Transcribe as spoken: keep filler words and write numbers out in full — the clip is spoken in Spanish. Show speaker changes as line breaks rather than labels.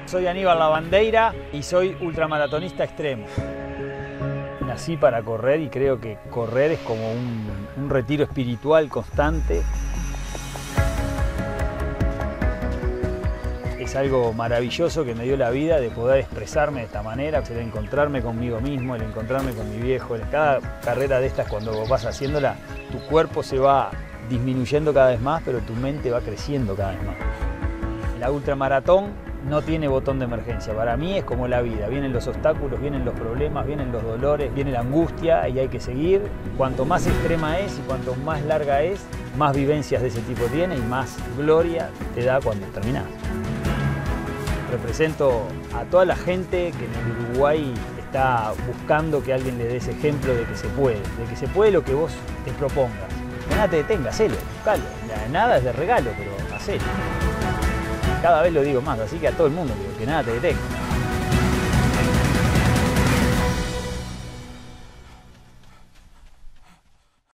Soy Aníbal Lavandeira y soy ultramaratonista extremo. Nací para correr y creo que correr es como un, un retiro espiritual constante. Es algo maravilloso que me dio la vida de poder expresarme de esta manera, el encontrarme conmigo mismo, el encontrarme con mi viejo. Cada carrera de estas, cuando vos vas haciéndola, tu cuerpo se va disminuyendo cada vez más, pero tu mente va creciendo cada vez más. La ultramaratón no tiene botón de emergencia. Para mí es como la vida. Vienen los obstáculos, vienen los problemas, vienen los dolores, viene la angustia y hay que seguir. Cuanto más extrema es y cuanto más larga es, más vivencias de ese tipo tiene y más gloria te da cuando terminás. Represento a toda la gente que en el Uruguay está buscando que alguien le dé ese ejemplo de que se puede, de que se puede lo que vos te propongas. Que nada te detenga, hacelo, buscalo. Nada es de regalo, pero hacelo. Cada vez lo digo más, así que a todo el mundo digo que nada te detenga.